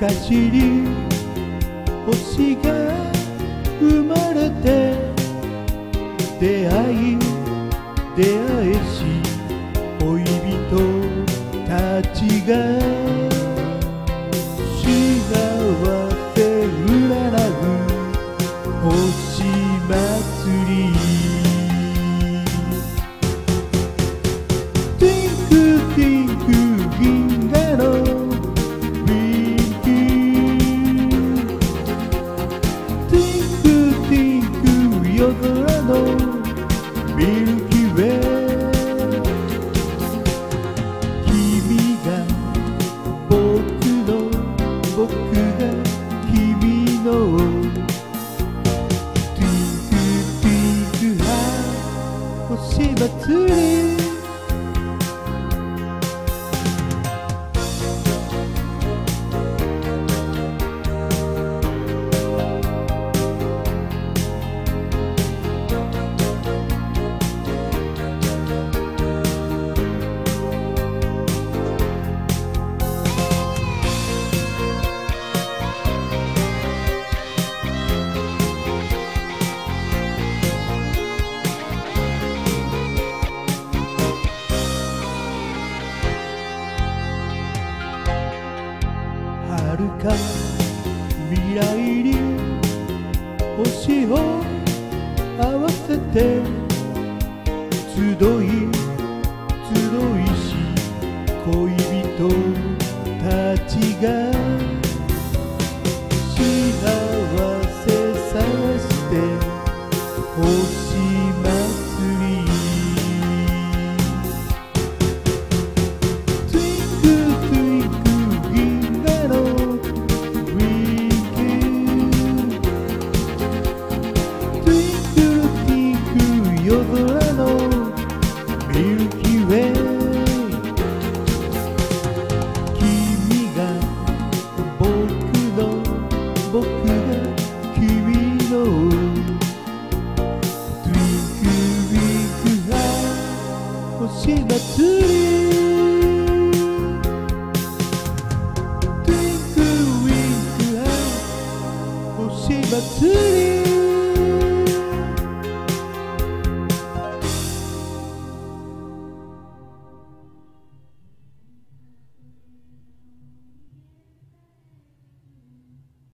昔に星が生まれて出会い出会えし恋人たちが幸せ占う星祭りティンクティンク銀河のウィンキーティンクティンク夜空のミルキーウェイ君が僕が君のティンクティンク星祭り遥か未来に星を合わせて集いし恋人たちが幸せ探して星祭り夜空のミルキーウェイ君が僕が君のトゥインクウィンク星祭りトゥインクウィンク星祭り